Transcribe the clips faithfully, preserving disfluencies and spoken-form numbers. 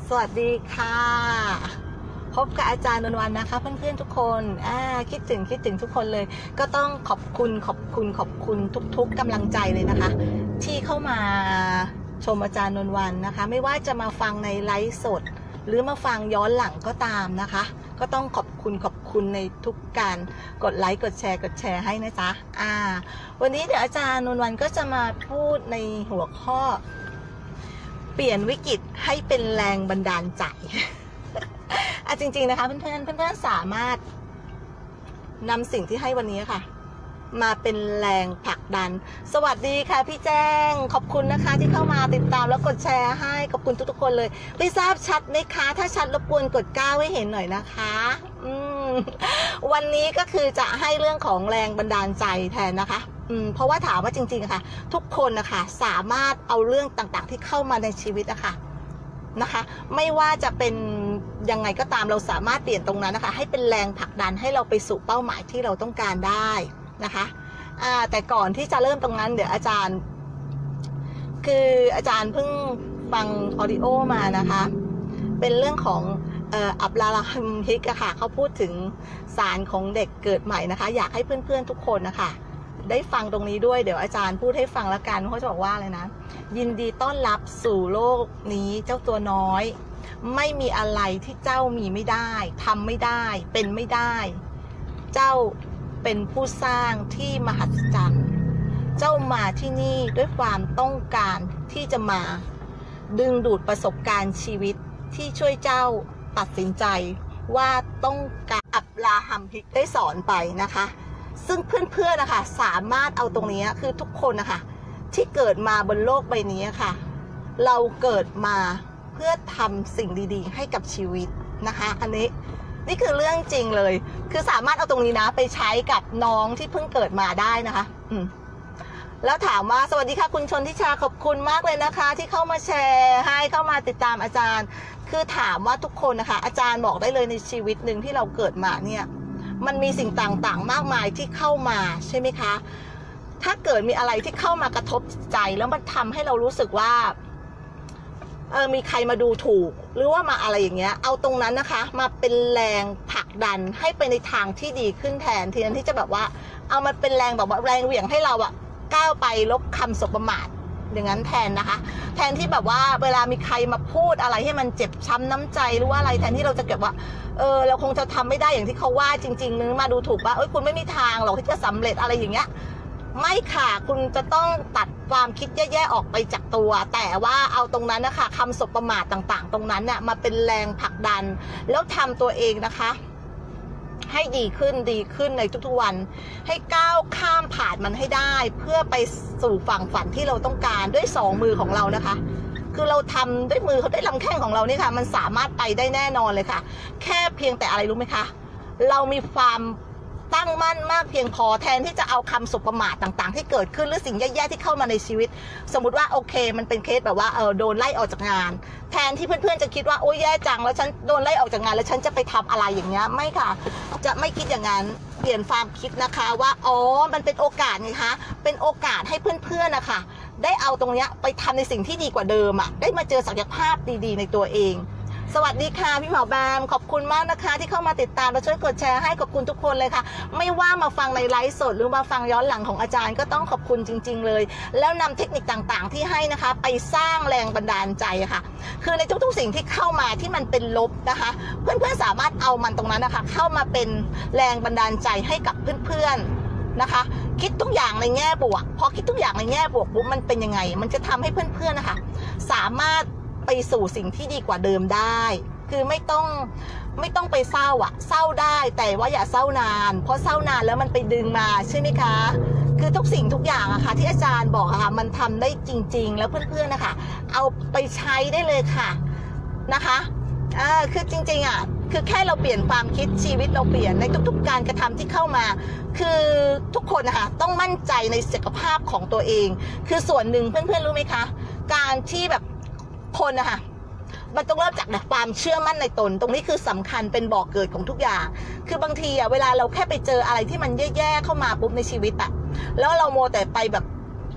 สวัสดีค่ะพบกับอาจารย์นวลวรรณนะคะเพื่อนๆทุกคนอ่าคิดถึงคิดถึงทุกคนเลยก็ต้องขอบคุณขอบคุณขอบคุณทุกๆกำลังใจเลยนะคะที่เข้ามาชมอาจารย์นวลวรรณนะคะไม่ว่าจะมาฟังในไลฟ์สดหรือมาฟังย้อนหลังก็ตามนะคะก็ต้องขอบคุณขอบคุณในทุกการกดไลค์กดแชร์กดแชร์ให้นะจ๊ะอ่าวันนี้เดี๋ยวอาจารย์นวลวรรณก็จะมาพูดในหัวข้อเปลี่ยนวิกฤตให้เป็นแรงบันดาลใจ อ่ะจริงๆนะคะเพื่อนๆเพื่อนๆสามารถนำสิ่งที่ให้วันนี้ค่ะมาเป็นแรงผลักดันสวัสดีค่ะพี่แจ้งขอบคุณนะคะที่เข้ามาติดตามแล้วกดแชร์ให้ขอบคุณทุกๆคนเลยไม่ทราบชัดไหมคะถ้าชัดรบกวนกดเก้าให้เห็นหน่อยนะคะอืมวันนี้ก็คือจะให้เรื่องของแรงบันดาลใจแทนนะคะอืมเพราะว่าถามว่าจริงๆค่ะทุกคนนะคะสามารถเอาเรื่องต่างๆที่เข้ามาในชีวิตนะคะนะคะไม่ว่าจะเป็นยังไงก็ตามเราสามารถเปลี่ยนตรงนั้นนะคะให้เป็นแรงผลักดันให้เราไปสู่เป้าหมายที่เราต้องการได้นะคะอ่าแต่ก่อนที่จะเริ่มตรงนั้นเดี๋ยวอาจารย์คืออาจารย์เพิ่งฟังออดิโอมานะคะเป็นเรื่องของเอ่ออับราฮัมฮิกอะค่ะเขาพูดถึงสารของเด็กเกิดใหม่นะคะอยากให้เพื่อนๆทุกคนนะคะได้ฟังตรงนี้ด้วยเดี๋ยวอาจารย์พูดให้ฟังแล้วกันเขาจะบอกว่าเลยนะยินดีต้อนรับสู่โลกนี้เจ้าตัวน้อยไม่มีอะไรที่เจ้ามีไม่ได้ทำไม่ได้เป็นไม่ได้เจ้าเป็นผู้สร้างที่มหัศจรรย์เจ้ามาที่นี่ด้วยความต้องการที่จะมาดึงดูดประสบการณ์ชีวิตที่ช่วยเจ้าตัดสินใจว่าต้องการอับราฮัมฮิกได้สอนไปนะคะซึ่งเพื่อนๆนะคะสามารถเอาตรงนี้คือทุกคนนะคะที่เกิดมาบนโลกใบนี้ค่ะเราเกิดมาเพื่อทำสิ่งดีๆให้กับชีวิตนะคะอันนี้นี่คือเรื่องจริงเลยคือสามารถเอาตรงนี้นะไปใช้กับน้องที่เพิ่งเกิดมาได้นะคะอืมแล้วถามว่าสวัสดีค่ะคุณชนทิชาขอบคุณมากเลยนะคะที่เข้ามาแชร์ให้เข้ามาติดตามอาจารย์คือถามว่าทุกคนนะคะอาจารย์บอกได้เลยในชีวิตหนึ่งที่เราเกิดมาเนี่ยมันมีสิ่งต่างๆมากมายที่เข้ามาใช่ไหมคะถ้าเกิดมีอะไรที่เข้ามากระทบใจแล้วมันทำให้เรารู้สึกว่าเออมีใครมาดูถูกหรือว่ามาอะไรอย่างเงี้ยเอาตรงนั้นนะคะมาเป็นแรงผลักดันให้ไปในทางที่ดีขึ้นแทนทีนั้นที่จะแบบว่าเอามันเป็นแรงแบบว่าแรงเหวี่ยงให้เราอะก้าวไปลบคำสบประมาทอย่างนั้นแทนนะคะแทนที่แบบว่าเวลามีใครมาพูดอะไรให้มันเจ็บช้ำน้ำใจหรือว่าอะไรแทนที่เราจะเก็บว่าเออเราคงจะทำไม่ได้อย่างที่เขาว่าจริงๆนึกมาดูถูกว่าเอ้ยคุณไม่มีทางหรอกที่จะสำเร็จอะไรอย่างเงี้ยไม่ค่ะคุณจะต้องตัดความคิดแย่ๆออกไปจากตัวแต่ว่าเอาตรงนั้นนะคะคำสบประมาทต่างๆตรงนั้นเนี่ยมาเป็นแรงผลักดันแล้วทำตัวเองนะคะให้ดีขึ้นดีขึ้นในทุกๆวันให้ก้าวข้ามผ่านมันให้ได้เพื่อไปสู่ฝั่งฝันที่เราต้องการด้วยสองมือของเรานะคะคือเราทำด้วยมือเขาด้วยลำแข้งของเรานี่ค่ะมันสามารถไปได้แน่นอนเลยค่ะแค่เพียงแต่อะไรรู้ไหมคะเรามีความตั้งมั่นมากเพียงพอแทนที่จะเอาคำสบประมาทต่างๆที่เกิดขึ้นหรือสิ่งแย่ๆที่เข้ามาในชีวิตสมมุติว่าโอเคมันเป็นเคสแบบว่าเออโดนไล่ออกจากงานแทนที่เพื่อนๆจะคิดว่าโอ้ยแย่จังแล้วฉันโดนไล่ออกจากงานแล้วฉันจะไปทำอะไรอย่างเงี้ยไม่ค่ะจะไม่คิดอย่างนั้นเปลี่ยนความคิดนะคะว่าอ๋อมันเป็นโอกาสไงคะเป็นโอกาสให้เพื่อนๆนะคะได้เอาตรงเนี้ยไปทำในสิ่งที่ดีกว่าเดิมอ่ะได้มาเจอศักยภาพดีๆในตัวเองสวัสดีค่ะพี่หมอแบมขอบคุณมากนะคะที่เข้ามาติดตามและช่วยกดแชร์ให้ขอบคุณทุกคนเลยค่ะไม่ว่ามาฟังในไลฟ์สดหรือมาฟังย้อนหลังของอาจารย์ก็ต้องขอบคุณจริงๆเลยแล้วนำเทคนิคต่างๆที่ให้นะคะไปสร้างแรงบันดาลใจค่ะคือในทุกๆสิ่งที่เข้ามาที่มันเป็นลบนะคะเพื่อนๆสามารถเอามันตรงนั้นนะคะเข้ามาเป็นแรงบันดาลใจให้กับเพื่อนๆนะคะคิดทุกอย่างในแง่บวกพอคิดทุกอย่างในแง่บวกปุ๊บมันเป็นยังไงมันจะทำให้เพื่อนๆนะคะสามารถไปสู่สิ่งที่ดีกว่าเดิมได้คือไม่ต้องไม่ต้องไปเศร้าอะเศร้าได้แต่ว่าอย่าเศร้านานเพราะเศร้านานแล้วมันไปดึงมาใช่ไหมคะคือทุกสิ่งทุกอย่างอะค่ะที่อาจารย์บอกอะค่ะมันทำได้จริงๆแล้วเพื่อนๆนะคะเอาไปใช้ได้เลยค่ะนะคะอ่าคือจริงๆอะคือแค่เราเปลี่ยนความคิดชีวิตเราเปลี่ยนในทุกๆการกระทำที่เข้ามาคือทุกคนนะคะต้องมั่นใจในศักยภาพของตัวเองคือส่วนหนึ่งเพื่อนๆรู้ไหมคะการที่แบบคนนะคะมันต้องเริ่มจากความเชื่อมั่นในตนตรงนี้คือสำคัญเป็นบ่อกเกิดของทุกอย่างคือบางทีอะเวลาเราแค่ไปเจออะไรที่มันแย่ๆเข้ามาปุ๊บในชีวิตอะแล้วเราโมแต่ไปแบบ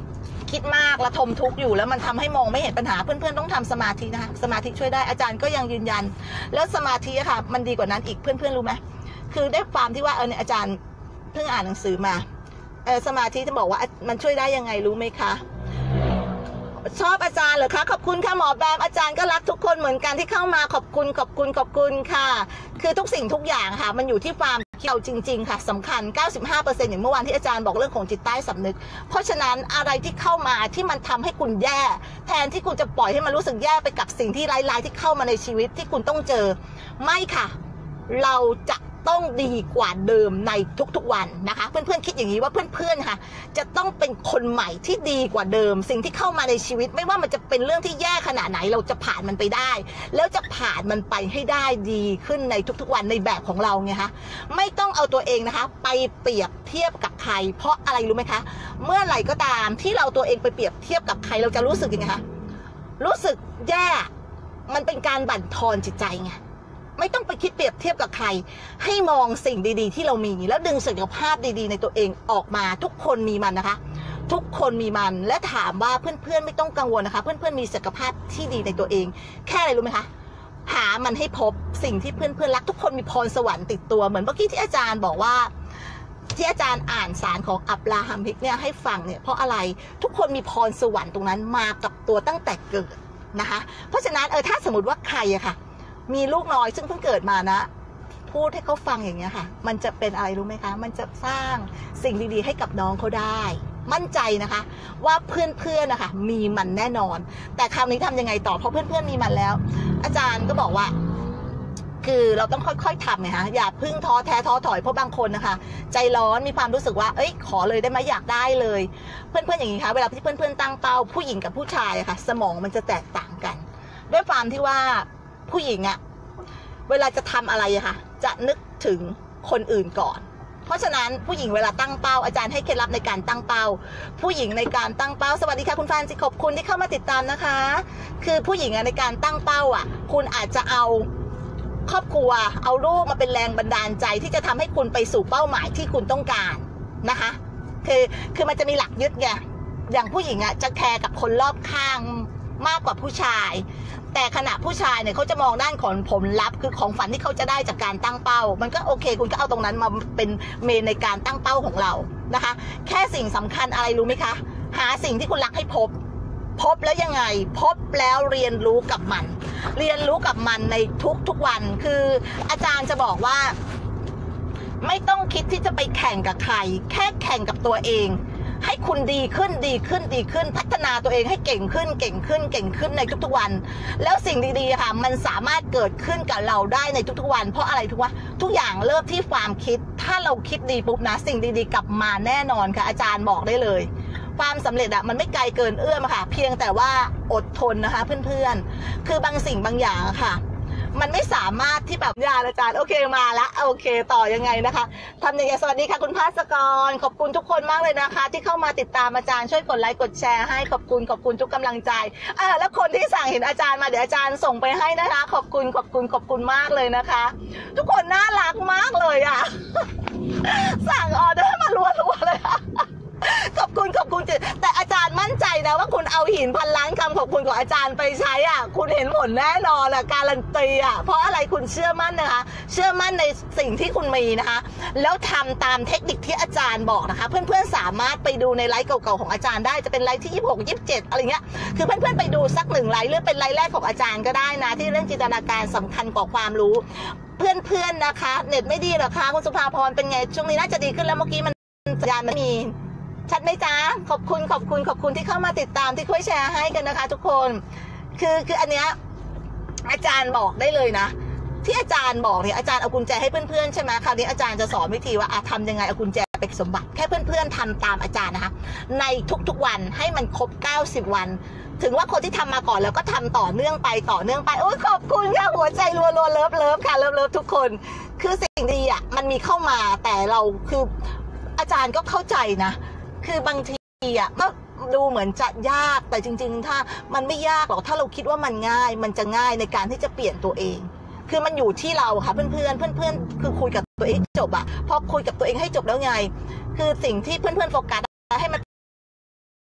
คิดมากระทมทุกข์อยู่แล้วมันทำให้มองไม่เห็นปัญหาเพื่อนๆต้องทำสมาธินะคะสมาธิช่วยได้อาจารย์ก็ยังยืนยันแล้วสมาธิค่ะมันดีกว่านั้นอีกเพื่อนๆรู้ไหมคือได้ความที่ว่าเออเนี่ยอาจารย์เพิ่งอ่านหนังสือมาเออสมาธิจะบอกว่ามันช่วยได้ยังไงรู้ไหมคะชอบอาจารย์เหรอคะขอบคุณค่ะหมอแบมอาจารย์ก็รักทุกคนเหมือนกันที่เข้ามาขอบคุณขอบคุณขอบคุณค่ะคือทุกสิ่งทุกอย่างค่ะมันอยู่ที่ความเราจริงๆค่ะสำคัญ เก้าสิบห้าเปอร์เซ็นต์ อย่างเมื่อวานที่อาจารย์บอกเรื่องของจิตใต้สำนึกเพราะฉะนั้นอะไรที่เข้ามาที่มันทำให้คุณแย่แทนที่คุณจะปล่อยให้มันรู้สึกแย่ไปกับสิ่งที่ร้ายๆที่เข้ามาในชีวิตที่คุณต้องเจอไม่ค่ะเราจะต้องดีกว่าเดิมในทุกๆวันนะคะเพื่อนๆคิดอย่างนี้ว่าเพื่อนๆค่ะจะต้องเป็นคนใหม่ที่ดีกว่าเดิมสิ่งที่เข้ามาในชีวิตไม่ว่ามันจะเป็นเรื่องที่แย่ขนาดไหนเราจะผ่านมันไปได้แล้วจะผ่านมันไปให้ได้ดีขึ้นในทุกๆวันในแบบของเราไงคะไม่ต้องเอาตัวเองนะคะไปเปรียบเทียบกับใครเพราะอะไรรู้ไหมคะเมื่อไหร่ก็ตามที่เราตัวเองไปเปรียบเทียบกับใครเราจะรู้สึกยังไงคะรู้สึกแย่มันเป็นการบั่นทอนจิตใจไงไม่ต้องไปคิดเปรียบเทียบกับใครให้มองสิ่งดีๆที่เรามีแล้วดึงศักยภาพดีๆในตัวเองออกมาทุกคนมีมันนะคะทุกคนมีมันและถามว่าเพื่อนๆไม่ต้องกังวลนะคะเพื่อนๆมีศักยภาพที่ดีในตัวเองแค่อะไรรู้ไหมคะหามันให้พบสิ่งที่เพื่อนๆรักทุกคนมีพรสวรรค์ติดตัวเหมือนเมื่อกี้ที่อาจารย์บอกว่าที่อาจารย์อ่านสารของอับราฮัมฮิกเนี่ยให้ฟังเนี่ยเพราะอะไรทุกคนมีพรสวรรค์ตรงนั้นมากับตัวตั้งแต่เกิดนะคะเพราะฉะนั้นเออถ้าสมมติว่าใครอะค่ะมีลูกน้อยซึ่งเพิ่งเกิดมานะพูดให้เขาฟังอย่างเงี้ยค่ะมันจะเป็นอะไรรู้ไหมคะมันจะสร้างสิ่งดีๆให้กับน้องเขาได้มั่นใจนะคะว่าเพื่อนๆนะคะมีมันแน่นอนแต่คราวนี้ทำยังไงต่อเพราะเพื่อนๆมีมันแล้วอาจารย์ก็บอกว่าคือเราต้องค่อยๆทำไงคะอย่าพึ่งท้อแท้ท้อถอยเพราะบางคนนะคะใจร้อนมีความรู้สึกว่าเอ้ยขอเลยได้ไหมอยากได้เลยเพื่อนๆอย่างนี้ค่ะเวลาที่เพื่อนๆตั้งเป้าผู้หญิงกับผู้ชายอะค่ะสมองมันจะแตกต่างกันด้วยความที่ว่าผู้หญิงอะเวลาจะทำอะไรอะค่ะจะนึกถึงคนอื่นก่อนเพราะฉะนั้นผู้หญิงเวลาตั้งเป้าอาจารย์ให้เคล็ดลับในการตั้งเป้าผู้หญิงในการตั้งเป้าสวัสดีค่ะคุณฟานจิขอบคุณที่เข้ามาติดตามนะคะคือผู้หญิงในการตั้งเป้าอ่ะคุณอาจจะเอาครอบครัวเอาลูกมาเป็นแรงบันดาลใจที่จะทำให้คุณไปสู่เป้าหมายที่คุณต้องการนะคะคือคือมันจะมีหลักยึดไงอย่างผู้หญิงอ่ะจะแคร์กับคนรอบข้างมากกว่าผู้ชายแต่ขณะผู้ชายเนี่ยเขาจะมองด้านของผลลัพธ์คือของฝันที่เขาจะได้จากการตั้งเป้ามันก็โอเคคุณก็เอาตรงนั้นมาเป็นเมนในการตั้งเป้าของเรานะคะแค่สิ่งสำคัญอะไรรู้ไหมคะหาสิ่งที่คุณรักให้พบพบแล้วยังไงพบแล้วเรียนรู้กับมันเรียนรู้กับมันในทุกทุกวันคืออาจารย์จะบอกว่าไม่ต้องคิดที่จะไปแข่งกับใครแค่แข่งกับตัวเองให้คุณดีขึ้นดีขึ้นดีขึ้นพัฒนาตัวเองให้เก่งขึ้นเก่งขึ้นเก่งขึ้นในทุกๆวันแล้วสิ่งดีๆค่ะมันสามารถเกิดขึ้นกับเราได้ในทุกๆวันเพราะอะไรทุกว่าทุกอย่างเริ่มที่ความคิดถ้าเราคิดดีปุ๊บนะสิ่งดีๆกลับมาแน่นอนค่ะอาจารย์บอกได้เลยความสำเร็จอะมันไม่ไกลเกินเอื้อมค่ะเพียงแต่ว่าอดทนนะคะเพื่อนๆคือบางสิ่งบางอย่างค่ะมันไม่สามารถที่แบบยาอาจารย์โอเคมาละโอเคต่อยังไงนะคะทำยังไงสวัสดีค่ะคุณภาสกรขอบคุณทุกคนมากเลยนะคะที่เข้ามาติดตามอาจารย์ช่วยกดไลค์กดแชร์ให้ขอบคุณขอบคุณทุกกำลังใจอ่าแล้วคนที่สั่งเห็นอาจารย์มาเดี๋ยวอาจารย์ส่งไปให้นะคะขอบคุณขอบคุณขอบคุณมากเลยนะคะทุกคนน่ารักมากเลยอ่ะ สั่งออเดอร์มารัวๆเลยขอบคุณขอบคุณแต่อาจารย์มั่นใจนะว่าคุณเอาหินพันล้านคำขอบคุณของอาจารย์ไปใช้อ่ะคุณเห็นผลแน่นอนอ่ะการันตีอ่ะเพราะอะไรคุณเชื่อมั่นนะคะเชื่อมั่นในสิ่งที่คุณมีนะคะแล้วทำตามเทคนิคที่อาจารย์บอกนะคะเพื่อนๆสามารถไปดูในไลฟ์เก่าๆของอาจารย์ได้จะเป็นไลฟ์ที่ยี่สิบหก ยี่สิบเจ็ดอะไรเงี้ยคือเพื่อนๆไปดูสักหนึ่งไลฟ์หรือเป็นไลฟ์แรกของอาจารย์ก็ได้นะที่เรื่องจินตนาการสำคัญกว่าความรู้เพื่อนๆนะคะเน็ตไม่ดีหรอคะคุณสุภาพรเป็นไงช่วงนี้น่าจะดีขึ้นแล้วเมื่อกี้มันสัญญาณไม่มีชัดไหมจ๊ะขอบคุณขอบคุณขอบคุณที่เข้ามาติดตามที่ช่วยแชร์ให้กันนะคะทุกคนคือคืออันเนี้ยอาจารย์บอกได้เลยนะที่อาจารย์บอกเนี่ยอาจารย์เอากุญแจให้เพื่อนๆใช่ไหมคราวนี้อาจารย์จะสอนวิธีว่าทำยังไงเอากุญแจไปสมบัติแค่เพื่อนๆทำตามอาจารย์นะคะในทุกๆวันให้มันครบเก้าสิบวันถึงว่าคนที่ทำมาก่อนแล้วก็ทำต่อเนื่องไปต่อเนื่องไปโอ้ยขอบคุณค่ะหัวใจรัวๆเลิฟเลิฟค่ะเลิฟเลิฟทุกคนคือสิ่งดีอ่ะมันมีเข้ามาแต่เราคืออาจารย์ก็เข้าใจนะคือบางทีอ่ะก็ดูเหมือนจะยากแต่จริงๆถ้ามันไม่ยากหรอกถ้าเราคิดว่ามันง่ายมันจะง่ายในการที่จะเปลี่ยนตัวเองคือมันอยู่ที่เราค่ะเพื่อนเพื่อนเพื่อนเพื่อนคือคุยกับตัวเองจบอ่ะพอคุยกับตัวเองให้จบแล้วไงคือสิ่งที่เพื่อนเพื่อนโฟกัสให้มัน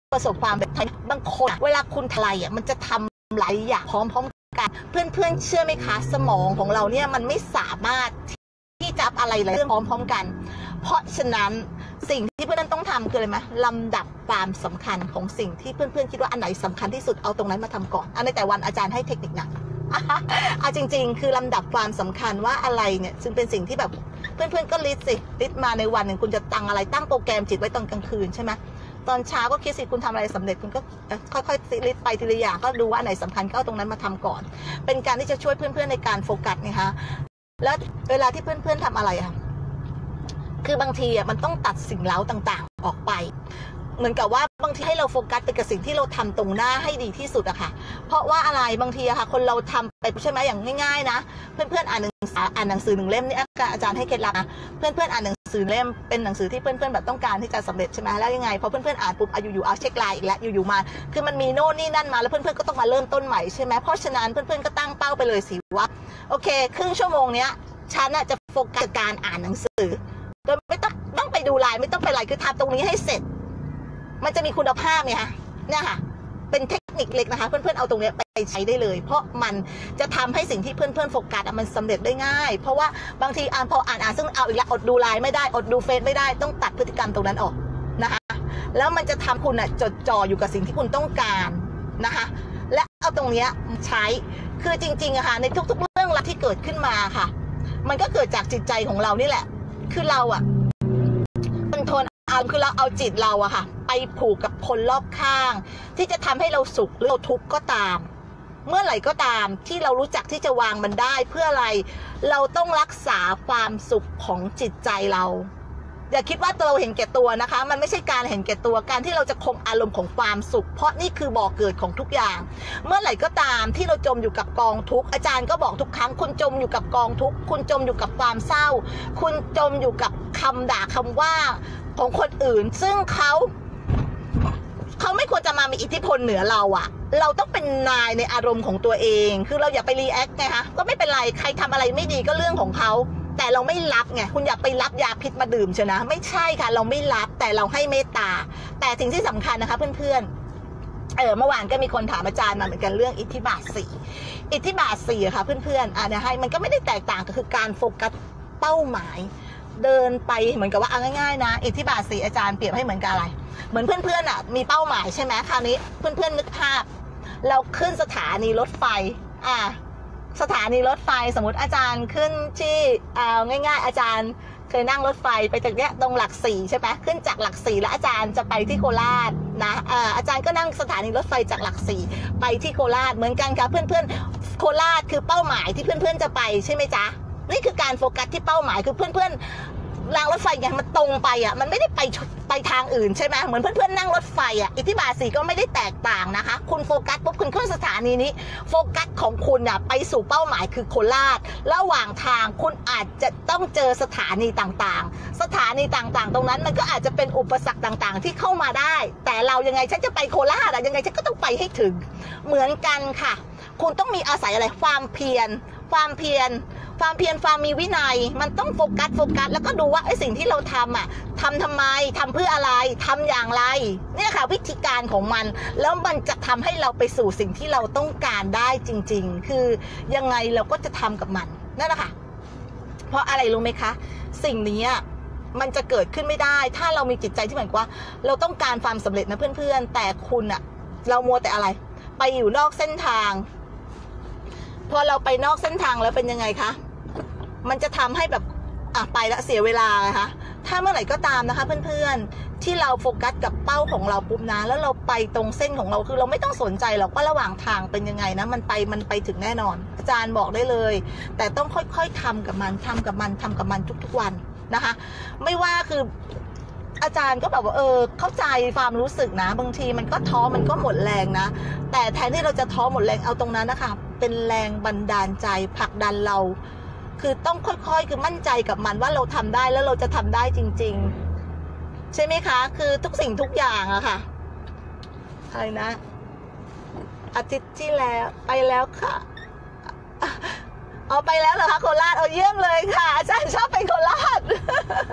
ประสบความสำเร็จบางคนเวลาคุณทลายอ่ะมันจะทำหลายอย่างพร้อมๆกันเพื่อนๆเชื่อไหมคะสมองของเราเนี่ยมันไม่สามารถที่จะอะไรหลายเรื่องพร้อมๆกันเพราะฉะนั้นสิ่งที่เพื่อนๆต้องทำคืออะไรไหมลำดับความสำคัญของสิ่งที่เพื่อนๆคิดว่าอันไหนสำคัญที่สุดเอาตรงนั้นมาทำก่อนอันในแต่วันอาจารย์ให้เทคนิคนะเอาจริงๆคือลำดับความสำคัญว่าอะไรเนี่ยซึ่งเป็นสิ่งที่แบบเพื่อนๆก็ลิสต์สิลิสต์มาในวันหนึ่งคุณจะตั้งอะไรตั้งโปรแกรมจิตไว้ตอนกลางคืนใช่ไหมตอนเช้าก็คิดสิคุณทำอะไรสำเร็จคุณก็ค่อยๆลิสต์ไปทีละอย่างก็ดูว่าอันไหนสำคัญก็เอาตรงนั้นมาทำก่อนเป็นการที่จะช่วยเพื่อนๆในการโฟกัสนะคะแล้วเวลาที่เพื่อนๆทำอะไรอะคือบางทีอ่ะมันต้องตัดสิ่งเล้าต่างๆออกไปเหมือนกับว่าบางทีให้เราโฟกัสไปกับสิ่งที่เราทำตรงหน้าให้ดีที่สุดอะค่ะเพราะว่าอะไรบางทีอะค่ะคนเราทำไปใช่ไหมอย่างง่ายๆนะเพื่อนๆอ่านหนังสืออ่านหนังสือหนึ่งเล่มนี่อาจารย์ให้เคล็ดลับนะเพื่อนๆอ่านหนังสือเล่มเป็นหนังสือที่เพื่อนๆแบบต้องการที่จะสำเร็จใช่ไหมแล้วยังไงพอเพื่อนๆอ่านปุ๊บอยู่ๆเอาเช็คไลน์อีกแล้วอยู่ๆมาคือมันมีโน่นนี่นั่นมาแล้วเพื่อนๆก็ต้องมาเริ่มต้นใหม่ใช่ไหมเพราะฉะนั้นเพื่อนๆก็ตั้งเป้าไปเลยสิว่าโอเคครึ่งชั่วโมงเนี้ยฉันจะโฟกัสการอ่านหนังสือโดยไม่ต้องต้องไปดูไลน์ไม่ต้องไปอะไรคือทำตรงนี้ให้เสร็จมันจะมีคุณภาพไงคะเนี่ยค่ะเป็นเทคนิคเล็กนะคะเพื่อนๆเอาตรงนี้ไปใช้ได้เลยเพราะมันจะทำให้สิ่งที่เพื่อนๆโฟกัสมันสำเร็จได้ง่ายเพราะว่าบางทีอ่านพออ่านอ่านซึ่งเอาอีกแล้วอดดูไลน์ไม่ได้อดดูเฟซไม่ได้ต้องตัดพฤติกรรมตรงนั้นออกนะคะแล้วมันจะทำคุณอ่ะจดจ่ออยู่กับสิ่งที่คุณต้องการนะคะและเอาตรงนี้ใช้คือจริงๆอะค่ะในทุกๆเรื่องราวที่เกิดขึ้นมาค่ะมันก็เกิดจากจิตใจของเรานี่แหละคือเราอะมันทนเอาคือเราเอาจิตเราอะค่ะไปผูกกับคนรอบข้างที่จะทำให้เราสุขหรือเราทุกข์ก็ตามเมื่อไหร่ก็ตามที่เรารู้จักที่จะวางมันได้เพื่ออะไรเราต้องรักษาความสุขของจิตใจเราอย่าคิดว่าเราเห็นแก่ตัวนะคะมันไม่ใช่การเห็นแก่ตัวการที่เราจะคงอารมณ์ของความสุขเพราะนี่คือบ่อเกิดของทุกอย่างเมื่อไหร่ก็ตามที่เราจมอยู่กับกองทุกข์อาจารย์ก็บอกทุกครั้งคุณจมอยู่กับกองทุกข์คุณจมอยู่กับความเศร้าคุณจมอยู่กับคำด่าคำว่าของคนอื่นซึ่งเขาเขาไม่ควรจะมามีอิทธิพลเหนือเราอะเราต้องเป็นนายในอารมณ์ของตัวเองคือเราอย่าไปรีแอคไงคะก็ไม่เป็นไรใครทำอะไรไม่ดีก็เรื่องของเขาแต่เราไม่รับไงคุณอยากไปรับยาพิษมาดื่มเชียวนะไม่ใช่ค่ะเราไม่รับแต่เราให้เมตตาแต่สิ่งที่สำคัญนะคะเพื่อนๆเออเมื่อวานก็มีคนถามอาจารย์มาเหมือนกันเรื่องอิทธิบาทสี่อิทธิบาทสี่ค่ะเพื่อนๆอ่ะเนี่ยให้มันก็ไม่ได้แตกต่างก็คือการโฟกัสเป้าหมายเดินไปเหมือนกับว่าเอาง่ายๆนะอิทธิบาทสี่อาจารย์เปรียบให้เหมือนกับอะไรเหมือนเพื่อนๆอ่ะมีเป้าหมายใช่ไหมคราวนี้เพื่อนๆนึกภาพเราขึ้นสถานีรถไฟอ่ะสถานีรถไฟสมมติอาจารย์ขึ้นที่เอาง่ายๆอาจารย์เคยนั่งรถไฟไปจากเนี้ยตรงหลักสี่ใช่ไหมขึ้นจากหลักสี่แล้วอาจารย์จะไปที่โคราชนะอาจารย์ก็นั่งสถานีรถไฟจากหลักสี่ไปที่โคราชเหมือนกันค่ะเพื่อนๆโคราชคือเป้าหมายที่เพื่อนๆจะไปใช่ไหมจ๊ะนี่คือการโฟกัสที่เป้าหมายคือเพื่อนๆรางรถไฟอย่างมันตรงไปอ่ะมันไม่ได้ไปไปทางอื่นใช่ไหมเหมือนเพื่อนๆนั่งรถไฟอ่ะอิทธิบาทสี่ก็ไม่ได้แตกต่างนะคะคุณโฟกัสปุ๊บคุณขึ้นสถานีนี้โฟกัสของคุณอ่ะไปสู่เป้าหมายคือโคราชระหว่างทางคุณอาจจะต้องเจอสถานีต่างๆสถานีต่างๆตรงนั้นมันก็อาจจะเป็นอุปสรรคต่างๆที่เข้ามาได้แต่เรายังไงฉันจะไปโคราชอ่ะยังไงฉันก็ต้องไปให้ถึงเหมือนกันค่ะคุณต้องมีอาศัยอะไรความเพียรความเพียรความเพียรความมีวินัยมันต้องโฟกัสโฟกัสแล้วก็ดูว่าไอ้สิ่งที่เราทำอ่ะทำทำไมทำเพื่ออะไรทำอย่างไรเนี่ยค่ะวิธีการของมันแล้วมันจะทำให้เราไปสู่สิ่งที่เราต้องการได้จริงๆคือยังไงเราก็จะทำกับมันนั่นแหละค่ะเพราะอะไรรู้ไหมคะสิ่งนี้มันจะเกิดขึ้นไม่ได้ถ้าเรามีจิตใจที่เหมือนว่าเราต้องการความสำเร็จนะเพื่อนๆแต่คุณอ่ะเรามัวแต่อะไรไปอยู่นอกเส้นทางพอเราไปนอกเส้นทางแล้วเป็นยังไงคะมันจะทำให้แบบอ่ะไปละเสียเวลานะคะถ้าเมื่อไหร่ก็ตามนะคะเพื่อนๆที่เราโฟกัสกับเป้าของเราปุ๊บนะแล้วเราไปตรงเส้นของเราคือเราไม่ต้องสนใจหรอกว่าระหว่างทางเป็นยังไงนะมันไปมันไปถึงแน่นอนอาจารย์บอกได้เลยแต่ต้องค่อยๆทำกับมันทำกับมันทำกับมันทุกๆวันนะคะไม่ว่าคืออาจารย์ก็แบบว่าเออเข้าใจความรู้สึกนะบางทีมันก็ท้อมันก็หมดแรงนะแต่แทนที่เราจะท้อหมดแรงเอาตรงนั้นนะคะเป็นแรงบันดาลใจผลักดันเราคือต้องค่อยๆคือมั่นใจกับมันว่าเราทำได้แล้วเราจะทำได้จริงๆใช่ไหมคะคือทุกสิ่งทุกอย่างอะค่ะอะไรนะอาทิตย์ที่แล้วไปแล้วค่ะเอาไปแล้วเหรอคะโคราชเอาเยี่ยมเลยค่ะอาจารย์ชอบไปโคราช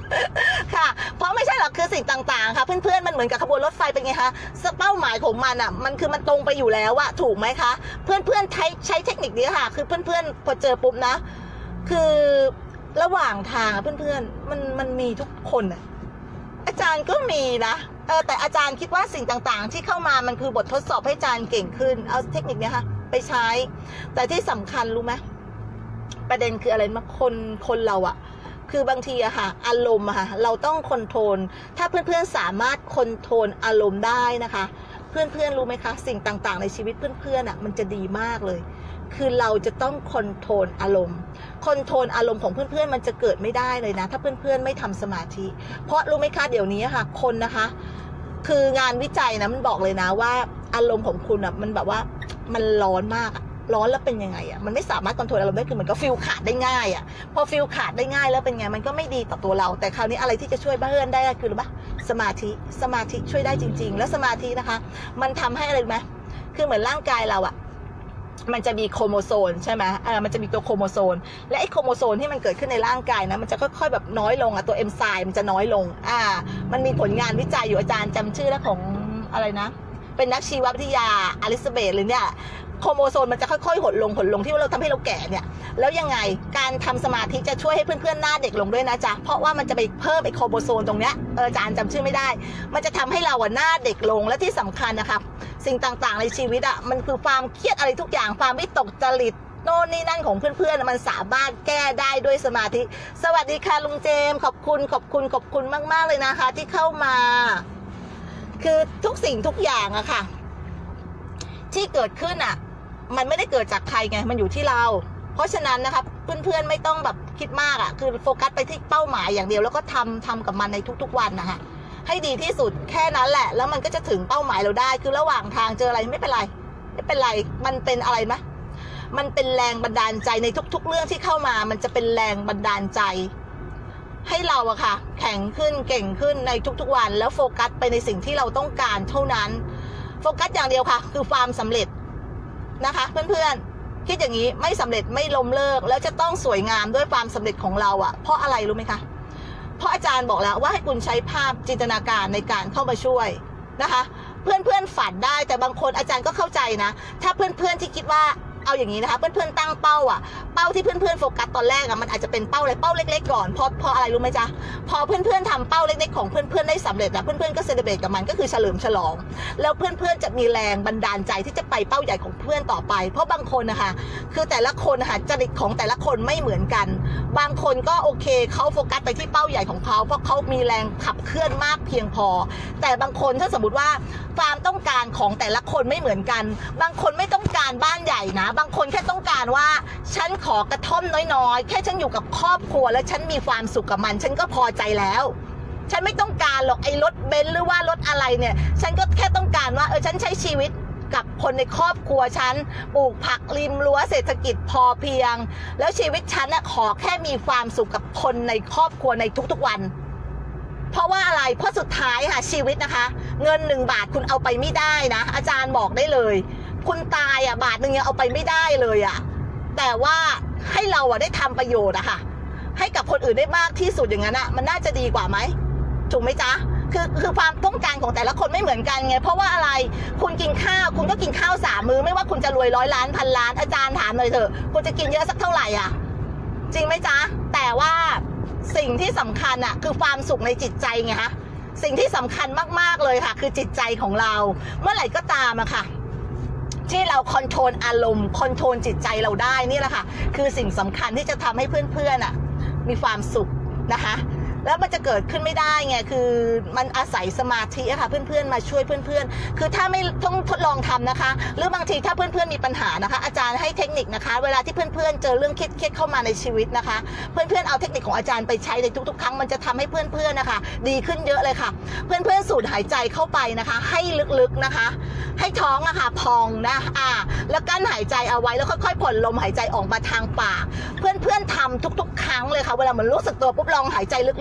ค่ะเพราะไม่ใช่หรอกคือสิ่งต่างๆค่ะเพื่อนๆมันเหมือนกับขบวนรถไฟเป็นไงคะเป้าหมายของมันอ่ะมันคือมันตรงไปอยู่แล้วอะถูกไหมคะเพื่อนๆใช้ใช้เทคนิคนี้ค่ะคือเพื่อนๆพอเจอปุ๊บนะคือระหว่างทางเพื่อนๆมันมันมีทุกคนอะอาจารย์ก็มีนะเออแต่อาจารย์คิดว่าสิ่งต่างๆที่เข้ามามันคือบททดสอบให้อาจารย์เก่งขึ้นเอาเทคนิคนี้ค่ะไปใช้แต่ที่สำคัญรู้ไหมประเด็นคืออะไรมาคนคนเราอะคือบางทีอะค่ะอารมณ์อะค่ะเราต้องคอนโทรลถ้าเพื่อนๆสามารถคอนโทรลอารมณ์ได้นะคะเพื่อนๆรู้ไหมคะสิ่งต่างๆในชีวิตเพื่อนๆอะมันจะดีมากเลยคือเราจะต้องคอนโทรลอารมณ์คอนโทรลอารมณ์ของเพื่อนๆมันจะเกิดไม่ได้เลยนะถ้าเพื่อนๆไม่ทำสมาธิเพราะรู้ไหมคะเดี๋ยวนี้ค่ะคนนะคะคืองานวิจัยนะมันบอกเลยนะว่าอารมณ์ของคุณอะมันแบบว่ามันร้อนมากอะร้อนแล้วเป็นยังไงอ่ะมันไม่สามารถคอนโทรลอารมณ์ได้คือมันก็ฟิลขาดได้ง่ายอ่ะพอฟิลขาดได้ง่ายแล้วเป็นไงมันก็ไม่ดีต่อตัวเราแต่คราวนี้อะไรที่จะช่วยเพื่อนได้คือรู้ปะสมาธิสมาธิช่วยได้จริงๆแล้วสมาธินะคะมันทำให้อะไรไหมคือเหมือนร่างกายเราอ่ะมันจะมีโครโมโซนใช่ไหมเออมันจะมีตัวโครโมโซนและไอ้โครโมโซนที่มันเกิดขึ้นในร่างกายนะมันจะค่อยๆแบบน้อยลงอ่ะตัวเอนไซม์มันจะน้อยลงอ่ามันมีผลงานวิจัยอยู่อาจารย์จำชื่อแล้วของอะไรนะเป็นนักชีววิทยาอลิซาเบธเลยเนี่ยโครโมโซนมันจะค่อยๆหดลงหดลงที่ว่าเราทำให้เราแก่เนี่ยแล้วยังไงการทำสมาธิจะช่วยให้เพื่อนๆหน้าเด็กลงด้วยนะจ๊ะเพราะว่ามันจะไปเพิ่มไอ้โครโมโซนตรงเนี้ยเอออาจารย์จำชื่อไม่ได้มันจะทำให้เราอะหน้าเด็กลงและที่สำคัญนะคะสิ่งต่างๆในชีวิตอะมันคือความเครียดอะไรทุกอย่างความวิตกจริตโน่นนี่นั่นของเพื่อนๆมันสามารถแก้ได้ด้วยสมาธิสวัสดีค่ะลุงเจมขอบคุณขอบคุณขอบคุณมากๆเลยนะคะที่เข้ามาคือทุกสิ่งทุกอย่างอะค่ะที่เกิดขึ้นอะมันไม่ได้เกิดจากใครไงมันอยู่ที่เราเพราะฉะนั้นนะคะเพื่อนๆไม่ต้องแบบคิดมากอ่ะคือโฟกัสไปที่เป้าหมายอย่างเดียวแล้วก็ทำทำกับมันในทุกๆวันนะคะให้ดีที่สุดแค่นั้นแหละแล้วมันก็จะถึงเป้าหมายเราได้คือระหว่างทางเจออะไรไม่เป็นไรไม่เป็นไรมันเป็นอะไรไหมมันเป็นแรงบันดาลใจในทุกๆเรื่องที่เข้ามามันจะเป็นแรงบันดาลใจให้เราอะค่ะแข็งขึ้นเก่งขึ้นในทุกๆวันแล้วโฟกัสไปในสิ่งที่เราต้องการเท่านั้นโฟกัสอย่างเดียวค่ะคือความสำเร็จนะคะเพื่อนๆคิดอย่างนี้ไม่สำเร็จไม่ล้มเลิกแล้วจะต้องสวยงามด้วยความสำเร็จของเราอะเพราะอะไรรู้ไหมคะเพราะอาจารย์บอกแล้วว่าให้คุณใช้ภาพจินตนาการในการเข้ามาช่วยนะคะเพื่อนๆฝันได้แต่บางคนอาจารย์ก็เข้าใจนะถ้าเพื่อนๆที่คิดว่าเอาอย่างนี้นะคะเพื่อนๆตั้งเป้าอะเป้าที่เพื่อนๆโฟกัสตอนแรกอะมันอาจจะเป็นเป้าอะไรเป้าเล็กๆก่อนเพราะเพราะอะไรรู้ไหมจ๊ะพอเพื่อนๆทำเป้าเล็กๆของเพื่อนๆได้สำเร็จอะเพื่อนๆก็เซเลบเรตกับมันก็คือเฉลิมฉลองแล้วเพื่อนๆจะมีแรงบันดาลใจที่จะไปเป้าใหญ่ของเพื่อนต่อไปเพราะบางคนนะคะคือแต่ละคนนะคะจริตของแต่ละคนไม่เหมือนกันบางคนก็โอเคเขาโฟกัสไปที่เป้าใหญ่ของเขาเพราะเขามีแรงขับเคลื่อนมากเพียงพอแต่บางคนถ้าสมมติว่าความต้องการของแต่ละคนไม่เหมือนกันบางคนไม่ต้องการบ้านใหญ่นะบางคนแค่ต้องการว่าฉันขอกระท่อมน้อยๆแค่ฉันอยู่กับครอบครัวและฉันมีความสุขกับมันฉันก็พอใจแล้วฉันไม่ต้องการหรอกไอ้รถเบนซ์หรือว่ารถอะไรเนี่ยฉันก็แค่ต้องการว่าเออฉันใช้ชีวิตกับคนในครอบครัวฉันปลูกผักริมรั้วเศรษฐกิจพอเพียงแล้วชีวิตฉันน่ะขอแค่มีความสุขกับคนในครอบครัวในทุกๆวันเพราะว่าอะไรเพราะสุดท้ายค่ะชีวิตนะคะเงินหนึ่งบาทคุณเอาไปไม่ได้นะอาจารย์บอกได้เลยคุณตายอ่ะบาทหนึ่งยังเอาไปไม่ได้เลยอ่ะแต่ว่าให้เราอ่ะได้ทำประโยชน์อะค่ะให้กับคนอื่นได้มากที่สุดอย่างนั้นอ่ะมันน่าจะดีกว่าไหมถูกไหมจ๊ะคือคือความต้องการของแต่ละคนไม่เหมือนกันไงเพราะว่าอะไรคุณกินข้าวคุณก็กินข้าวสามมื้อไม่ว่าคุณจะรวยร้อยล้านพันล้านอาจารย์ถามเลยเถอะคุณจะกินเยอะสักเท่าไหร่อ่ะจริงไหมจ๊ะแต่ว่าสิ่งที่สำคัญอ่ะคือความสุขในจิตใจไงคะสิ่งที่สำคัญมากๆเลยค่ะคือจิตใจของเราเมื่อไหร่ก็ตามอะค่ะที่เราคอนโทรลอารมณ์คอนโทรลจิตใจเราได้นี่แหละค่ะคือสิ่งสำคัญที่จะทำให้เพื่อนๆอ่ะมีความสุขนะคะแล้วมันจะเกิดขึ้นไม่ได้ไงคือมันอาศัยสมาธิอะค่ะเพื่อนๆมาช่วยเพื่อนๆคือถ้าไม่ต้องทดลองทำนะคะหรือบางทีถ้าเพื่อนๆมีปัญหานะคะอาจารย์ให้เทคนิคนะคะเวลาที่เพื่อนๆเจอเรื่องเครียดๆเข้ามาในชีวิตนะคะเพื่อนๆเอาเทคนิคของอาจารย์ไปใช้ในทุกๆครั้งมันจะทำให้เพื่อนๆนะคะดีขึ้นเยอะเลยค่ะเพื่อนๆสูดหายใจเข้าไปนะคะให้ลึกๆนะคะให้ท้องอะค่ะพองนะอ่าแล้วกั้นหายใจเอาไว้แล้วค่อยๆผ่อนลมหายใจออกมาทางปากเพื่อนๆทำทุกๆครั้งเลยค่ะเวลามันรู้สึกตัวปุ๊บลองหายใจลึก